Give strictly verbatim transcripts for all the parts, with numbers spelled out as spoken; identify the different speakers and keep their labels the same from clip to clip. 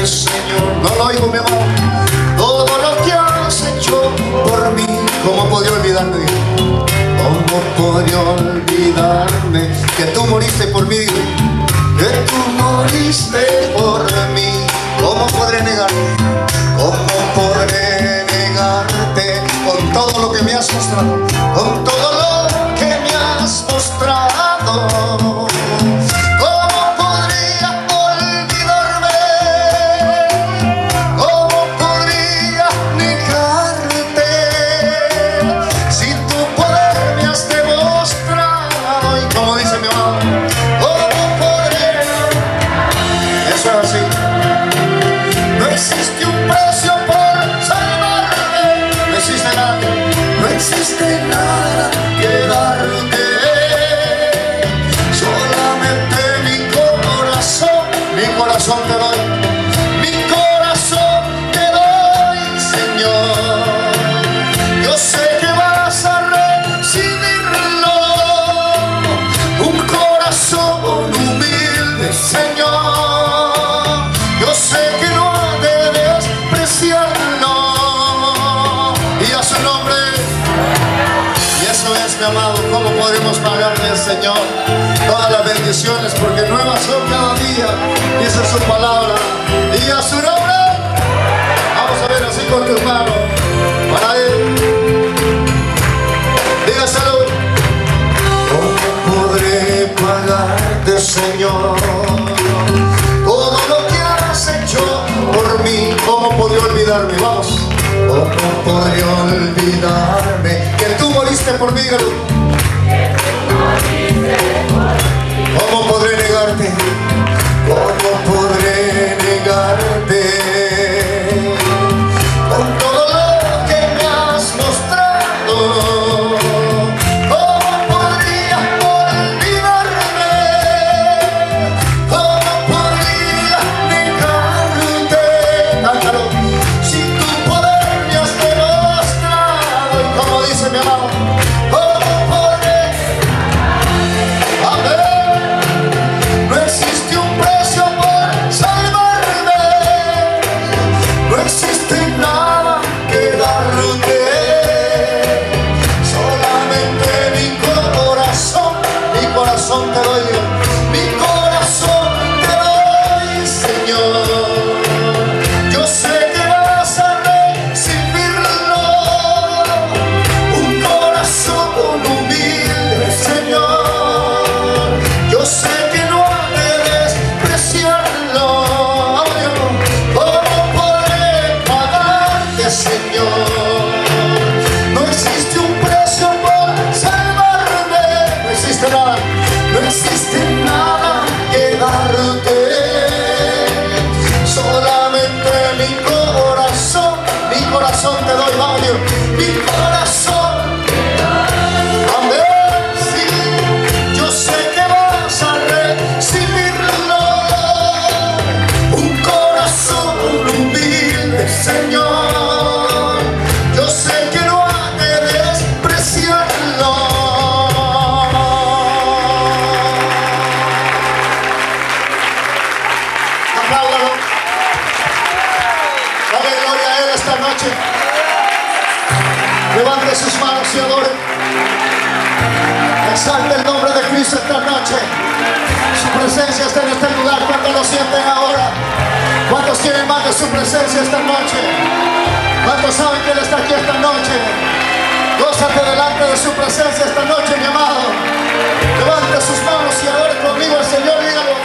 Speaker 1: Señor. No lo oigo, mi amor. Todo lo que has hecho por mí. ¿Cómo podría olvidarme? ¿Cómo podría olvidarme que tú moriste por mí? Que tú moriste por mí. ¿Cómo podré negarte? ¿Cómo podré negarte con todo lo que me has mostrado? Con todo lo que me has mostrado. ¿Cómo podría olvidarme? ¿Cómo podría negarte si tu poder me has demostrado? Y como dice mi amado, ¿cómo podré? Eso es así. No existe un precio por salvarme. No existe nada. No existe nada que darte. Solamente mi corazón, mi corazón te doy. Mi corazón te doy, Señor. Yo sé que vas a recibirlo. Un corazón humilde, Señor. Yo sé que no ha de despreciarlo. Y a su nombre. Y eso es, mi amado. ¿Cómo podremos pagarle al Señor todas las bendiciones? Porque nuevas son cada día, dice su palabra. Y a su nombre. Vamos a ver así con tus manos para Él. Dígaselo. ¿Cómo podré pagarte, Señor, todo lo que has hecho por mí? ¿Cómo podría olvidarme? Vamos. ¿Cómo podría olvidarme que tú moriste por mí? ¿Cómo podré negarte? ¿Cómo podré negarte con todo lo que me has mostrado? ¿Cómo podría olvidarme? ¿Cómo podría negarte? Cántalo. Si tu poder me has demostrado. Y como dice mi amado, ¿cómo podré? Amén. No existe un precio por salvarme. No existe nada que darte. Solamente mi corazón, mi corazón te doy. Mi corazón te doy, Señor. Yo sé que vas a recibirlo. Un corazón humilde, Señor. Yo sé que no ha de despreciarlo. ¿Cómo podré pagarte, Señor? No existe un precio por salvarme. No existe nada. No existe nada que darte. Solamente mi corazón, mi corazón te doy, vamos Dios. Mi corazón. Amén. Sí. Yo sé que vas a recibirlo. Un corazón humilde, Señor. Yo sé que no ha de despreciarlo. Apláudalo. Dale gloria a Él esta noche. Levante sus manos y adore. Exalte el nombre de Cristo esta noche. Su presencia está en este lugar. ¿Cuántos lo sienten ahora? ¿Cuántos quieren más de su presencia esta noche? ¿Cuántos saben que Él está aquí esta noche? Gózate delante de su presencia esta noche, mi amado. Levante sus manos y adore conmigo al Señor. Dígalo.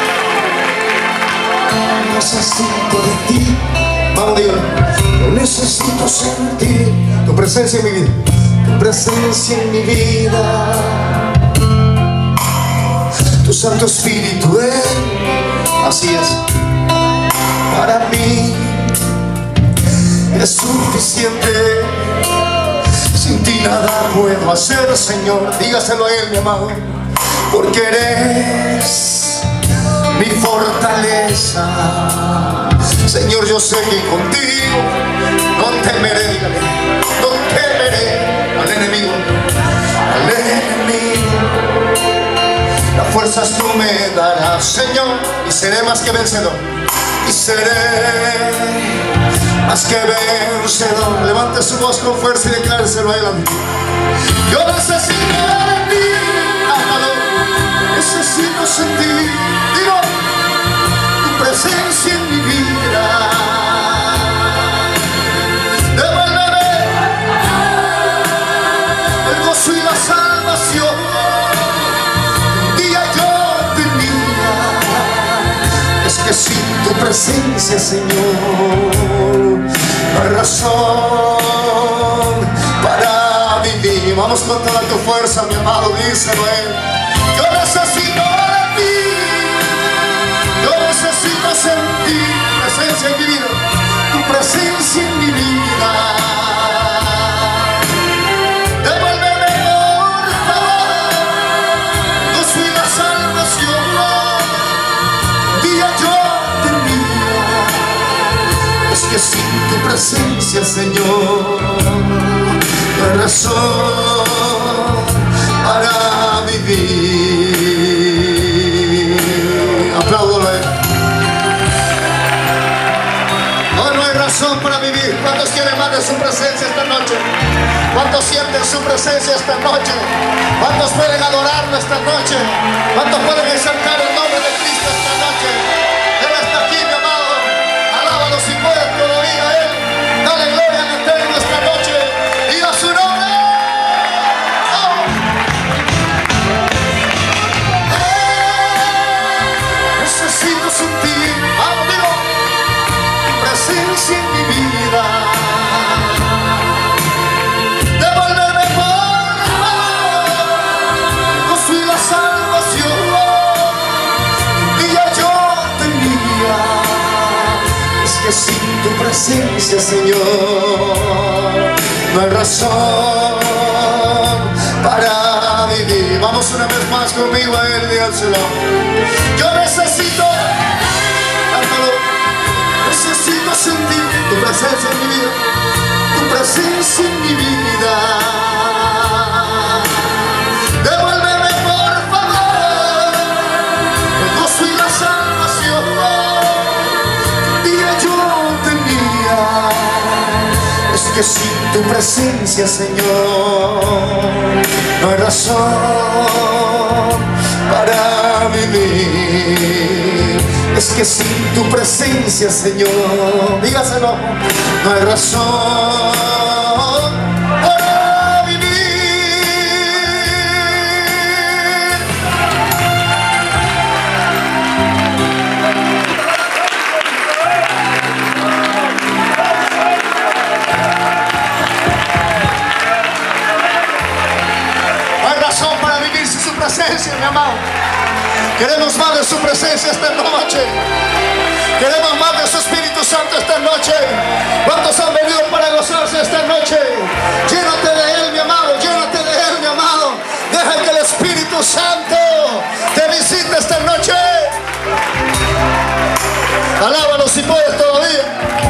Speaker 1: Necesito de ti. Vamos, dígalo. Yo necesito sentir tu presencia en mi vida. Tu presencia en mi vida. Tu Santo Espíritu Él. Así es. Para mí es suficiente. Sin ti nada puedo hacer, Señor. Dígaselo a Él, mi amado. Porque eres mi fortaleza. Señor, yo sé que contigo no temeré, dígale, no temeré al enemigo, al enemigo. Las fuerzas tú me darás, Señor, y seré más que vencedor. y seré más que vencedor. Levante su voz con fuerza y decláreselo a él. Yo necesito de ti, amado, necesito sentir, digo, tu presencia en mi vida. Devuélveme el gozo y la salvación. Un día yo tenía, es que sin tu presencia, Señor, no hay razón para vivir. Vamos con toda tu fuerza, mi amado, díselo a él. Yo necesito de ti, yo necesito sentir tu presencia en mi vida, tu presencia en mi vida. Devuélveme, por favor, yo soy la salvación. Un día yo tenía, es que sin tu presencia, Señor, no hay razón para vivir. Apláudalo a él. No, no hay razón para vivir. ¿Cuántos quieren más de su presencia esta noche? ¿Cuántos sienten su presencia esta noche? ¿Cuántos pueden adorarlo esta noche? ¿Cuántos pueden exaltar el nombre de Cristo esta noche? Él está aquí, mi amado. Alábalo si puedes todavía a él. Dale gloria al Eterno esta noche. Diga su nombre. Oh. Eh, necesito sentir, amigo, tu presencia en mi vida. Devuélveme, por favor, yo soy la salvación. Un día yo tenía, es que sin tu presencia, Señor, no hay razón para vivir. Vamos una vez más conmigo a él, díganselo. Yo necesito, cántalo, necesito sentir tu presencia en mi vida, tu presencia en mi vida. Devuélveme, por favor, el gozo y la salvación. Un día yo tenía, es que sin tu presencia, Señor, no hay razón para vivir. Es que sin tu presencia, Señor, dígaselo, no hay razón para vivir. Presencia, mi amado. Queremos más de su presencia esta noche. Queremos más de su Espíritu Santo esta noche. ¿Cuántos han venido para gozarse esta noche? Llénate de él, mi amado. Llénate de él, mi amado. Deja que el Espíritu Santo te visite esta noche. Alábalo si puedes todavía.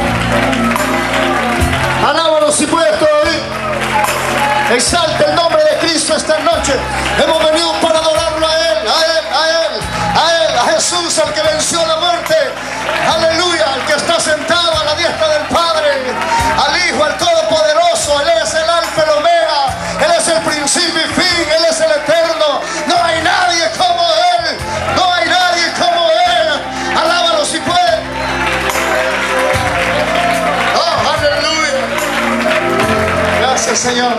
Speaker 1: Alábalo si puedes todavía. Exalta el nombre de Cristo esta noche. Hemos venido para adorarlo a él, a él, a él, a él, a Jesús, al que venció la muerte. Aleluya, al que está sentado a la diestra del Padre, al Hijo, al Todopoderoso. Él es el Alfa y el Omega. Él es el principio y fin. Él es el eterno. No hay nadie como él. No hay nadie como él. Alábalo si puede. Oh, aleluya. Gracias, Señor.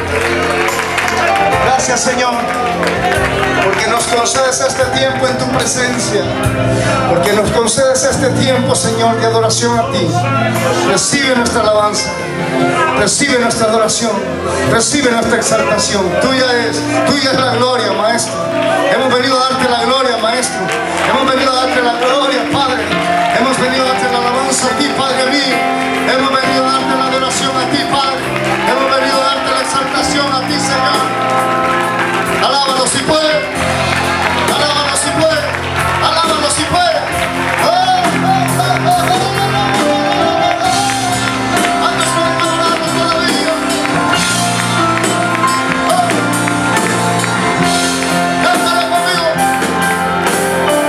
Speaker 1: Gracias, Señor, porque nos concedes este tiempo en tu presencia, porque nos concedes este tiempo, Señor, de adoración a ti. Recibe nuestra alabanza, recibe nuestra adoración, recibe nuestra exaltación. Tuya es, tuya es la gloria, Maestro. Hemos venido a darte la gloria, Maestro. Hemos venido a darte la gloria, Padre. Hemos venido a darte la alabanza a ti, Padre mío. Hemos venido a darte la adoración a ti, Padre. Hemos venido a darte la exaltación a ti, Señor. Alábalo si puede. Alábalo si puede. Alábalo si puede. Oh, oh, oh, oh, oh, oh. Antes pueden adorarlo todavía. Oh. Cántalo conmigo.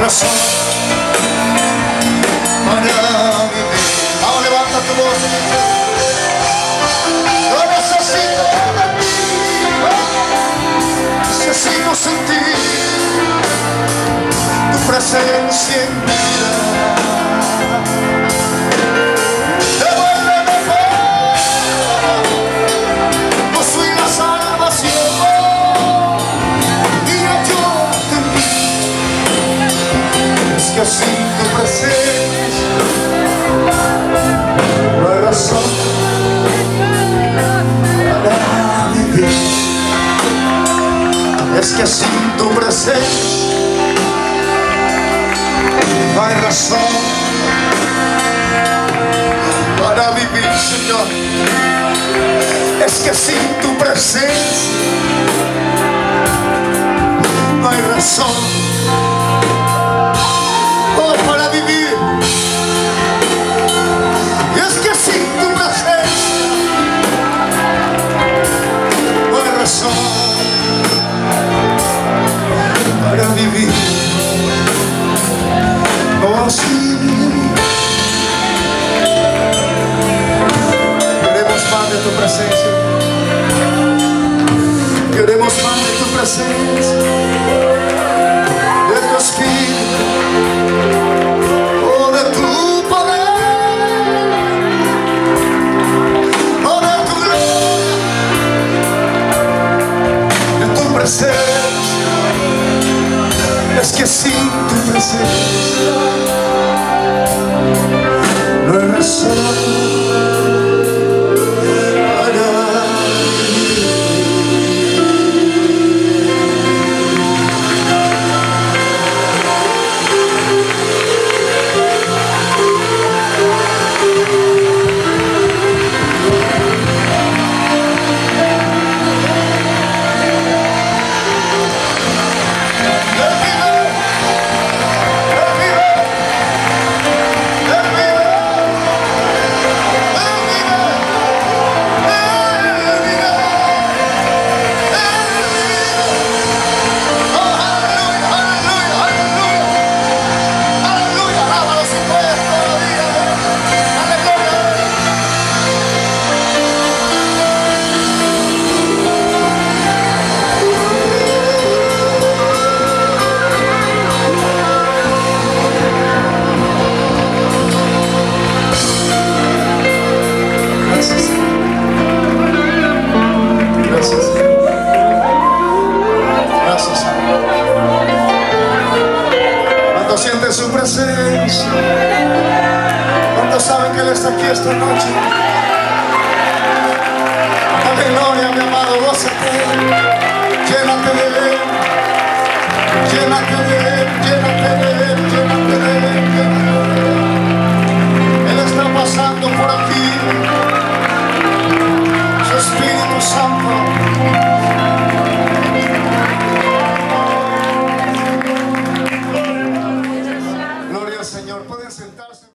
Speaker 1: razón para vivir. Ahora levanta tu voz en el cielo. Yo necesito de ti, necesito sentir tu presencia en mi vida. Devuélveme paz, yo soy la salvación y yo te pido. Es que sin tu presencia no hay razón para vivir. Es que sin tu presencia no hay razón para vivir, Señor. Es que sin tu presencia no hay razón, oh, para vivir. Y es que sin tu presencia no hay razón para vivir. Oh, sí. Queremos más de tu presencia. Queremos más de tu presencia, de tu espíritu, oh, de tu poder, oh, de tu gloria, de tu presencia. Es que sin tu presencia no hay razón para vivir. Siente su presencia. ¿Cuántos saben que Él está aquí esta noche? Dale gloria, mi amado, gózate. Llénate de Él. Llénate de Él, llénate de Él, llénate de Él, llénate de Él. Él está pasando por aquí. Su Espíritu Santo. Señor, pueden sentarse.